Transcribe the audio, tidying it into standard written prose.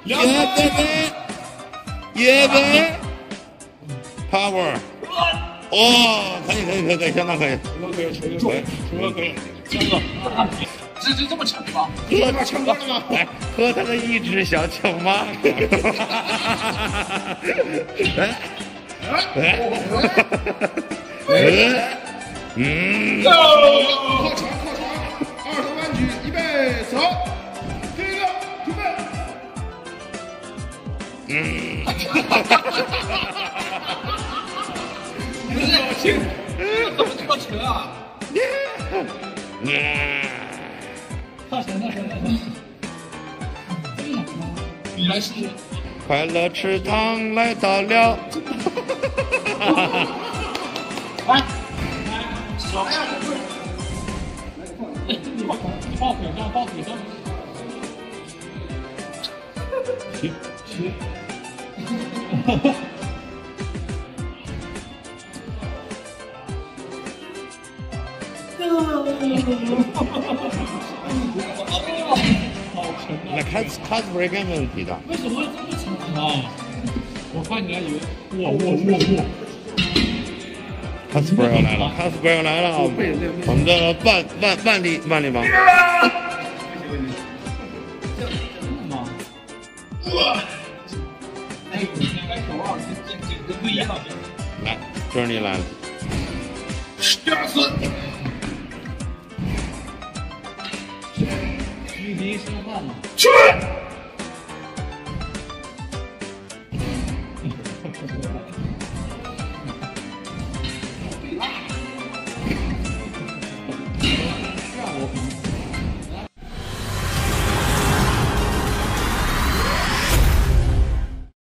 预备 ，power， 哦，可以，相当可以，可以， 这么强吗？ 成功了吗？来，喝他的一只小球吗？ 靠场，20万举，预备，走，第一个，准备。 你这表情，怎么这么沉啊？大神，你来试。 快乐池塘来到了。 来，什么呀？你抱腿上。行。 那cosplay 没问题的。 为什么会这么沉啊？我看起来以为哇 cosplay 要来了，我们的万里王。 哎，你应该手腕这不一样。 来，这你来了。 第二次。 距离吃饭嘛。 去。